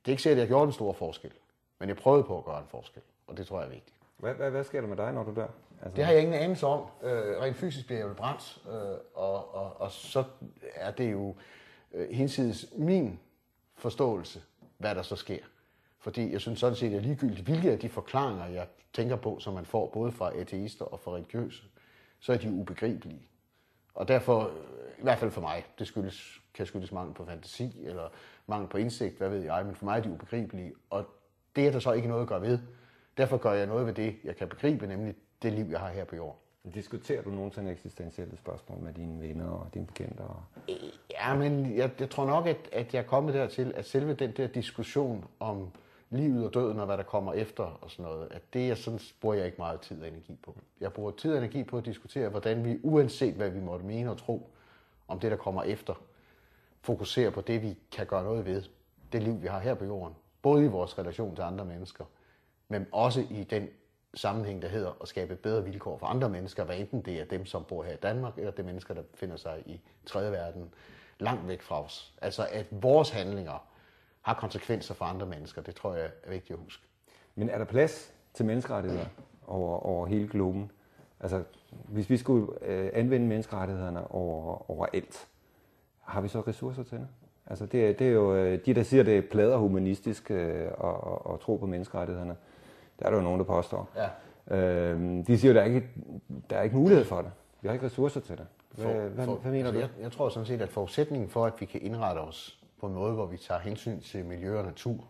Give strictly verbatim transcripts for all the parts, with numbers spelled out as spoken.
Det er ikke sikkert, at jeg gjorde en stor forskel, men jeg prøvede på at gøre en forskel, og det tror jeg er vigtigt. Hvad, hvad, hvad sker der med dig, når du dør? Altså... Det har jeg ingen anelse om. Øh, rent fysisk bliver jeg jo brændt, øh, og, og, og så er det jo øh, hinsides min forståelse, hvad der så sker. Fordi jeg synes sådan set, at det er ligegyldigt, hvilke af de forklaringer, jeg tænker på, som man får både fra ateister og fra religiøse, så er de ubegribelige. Og derfor, i hvert fald for mig, det skyldes, kan skyldes mangel på fantasi, eller mangel på indsigt, hvad ved jeg, men for mig er de ubegribelige. Og det er der så ikke noget at gøre ved. Derfor gør jeg noget ved det, jeg kan begribe, nemlig det liv, jeg har her på jorden. Diskuterer du nogensinde eksistentielle spørgsmål med dine venner og dine bekendte? Og... Ja, men jeg, jeg tror nok, at, at jeg er kommet dertil, at selve den der diskussion om livet og døden og hvad der kommer efter og sådan noget, at det er sådan, bruger jeg ikke meget tid og energi på. Jeg bruger tid og energi på at diskutere, hvordan vi, uanset hvad vi måtte mene og tro om det, der kommer efter, fokuserer på det, vi kan gøre noget ved, det liv, vi har her på jorden. Både i vores relation til andre mennesker, men også i den sammenhæng, der hedder at skabe bedre vilkår for andre mennesker, hvad enten det er dem, som bor her i Danmark, eller det mennesker, der befinder sig i tredje verden, langt væk fra os. Altså, at vores handlinger har konsekvenser for andre mennesker, det tror jeg er vigtigt at huske. Men er der plads til menneskerettigheder over, over hele globen? Altså, hvis vi skulle øh, anvende menneskerettighederne over, over alt, har vi så ressourcer til det? Altså, det er, det er jo de, der siger, det er plader humanistisk øh, og, og, og tro på menneskerettighederne. Der er der jo nogen, der påstår. Ja. Øh, de siger jo, der er ikke der er ikke mulighed for det. Vi har ikke ressourcer til det. Hvad, for, hvad, for, hvad mener altså, du? Jeg, jeg tror sådan set, at forudsætningen for, at vi kan indrette os på en måde, hvor vi tager hensyn til miljø og natur,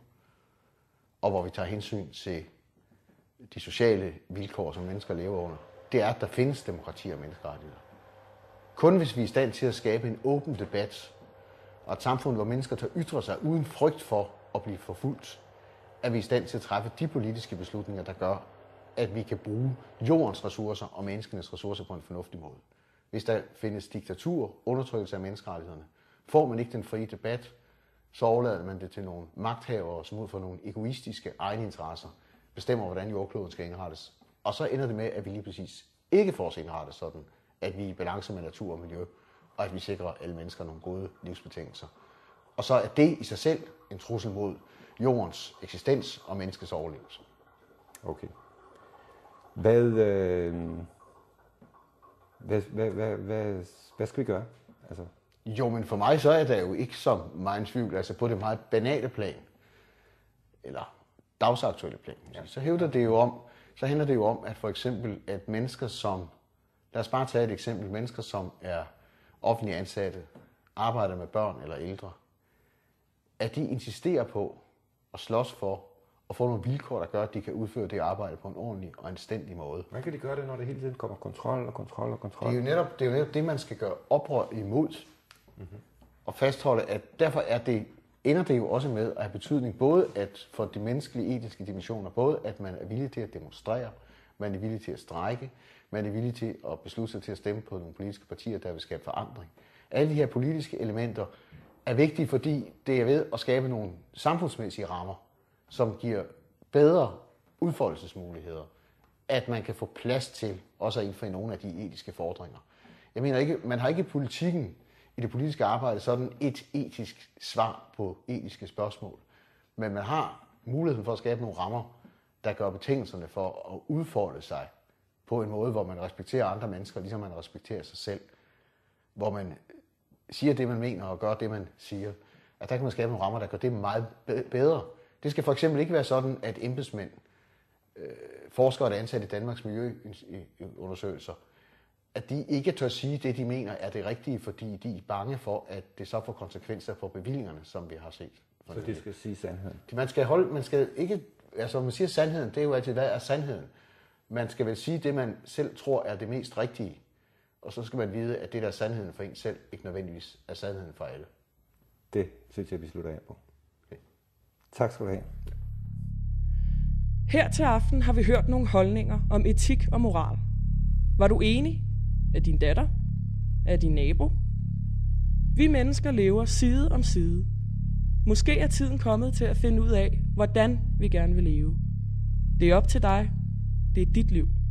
og hvor vi tager hensyn til de sociale vilkår, som mennesker lever under, det er, at der findes demokrati og menneskerettigheder. Kun hvis vi er i stand til at skabe en åben debat, og et samfund, hvor mennesker tør ytre sig uden frygt for at blive forfulgt, er vi i stand til at træffe de politiske beslutninger, der gør, at vi kan bruge jordens ressourcer og menneskenes ressourcer på en fornuftig måde. Hvis der findes diktatur, undertrykkelse af menneskerettighederne, får man ikke den frie debat, så overlader man det til nogle magthavere, som ud fra nogle egoistiske egeninteresser bestemmer, hvordan jordkloden skal indrettes. Og så ender det med, at vi lige præcis ikke får os indrettet sådan, at vi er i balance med natur og miljø, og at vi sikrer alle mennesker nogle gode livsbetingelser. Og så er det i sig selv en trussel mod jordens eksistens og menneskets overlevelse. Okay. Hvad, øh, hvad, hvad, hvad, hvad, hvad skal vi gøre? Altså... Jo, men for mig så er der jo ikke så meget tvivl, altså på det meget banale plan, eller dagsaktuelle plan. Ja. Så hævder det jo om, så handler det jo om, at for eksempel, at mennesker som, lad os bare tage et eksempel, mennesker som er offentlige ansatte, arbejder med børn eller ældre, at de insisterer på at slås for at få nogle vilkår, der gør, at de kan udføre det arbejde på en ordentlig og anstændig måde. Hvordan kan de gøre det, når det hele tiden kommer kontrol og kontrol og kontrol? Det er jo netop det, er jo netop det man skal gøre oprør imod, mm-hmm. og fastholde, at derfor er det, ender det jo også med at have betydning, både at for de menneskelige etiske dimensioner, både at man er villig til at demonstrere, man er villig til at strejke, man er villig til at beslutte sig til at stemme på nogle politiske partier, der vil skabe forandring. Alle de her politiske elementer er vigtige, fordi det er ved at skabe nogle samfundsmæssige rammer, som giver bedre udfoldelsesmuligheder, at man kan få plads til også at indfri nogle af de etiske fordringer. Jeg mener ikke, man har ikke i politikken, i det politiske arbejde, sådan et etisk svar på etiske spørgsmål, men man har muligheden for at skabe nogle rammer, der gør betingelserne for at udfolde sig på en måde, hvor man respekterer andre mennesker, ligesom man respekterer sig selv, hvor man siger det, man mener, og gør det, man siger, at der kan man skabe nogle rammer, der gør det meget bedre. Det skal for eksempel ikke være sådan, at embedsmænd, øh, forskere, der er ansat i Danmarks miljøundersøgelser, at de ikke tør sige det, de mener er det rigtige, fordi de er bange for, at det så får konsekvenser for bevillingerne, som vi har set. Så de skal sige sandheden? Man skal holde, man skal ikke, altså man siger sandheden, det er jo altid, hvad er sandheden? Man skal vel sige det, man selv tror er det mest rigtige, og så skal man vide, at det, der er sandheden for en selv, ikke nødvendigvis er sandheden for alle. Det synes jeg, vi slutter af på. Okay. Tak skal du have. Her til aften har vi hørt nogle holdninger om etik og moral. Var du enig? Af din datter? Af din nabo? Vi mennesker lever side om side. Måske er tiden kommet til at finde ud af, hvordan vi gerne vil leve. Det er op til dig. Det er dit liv.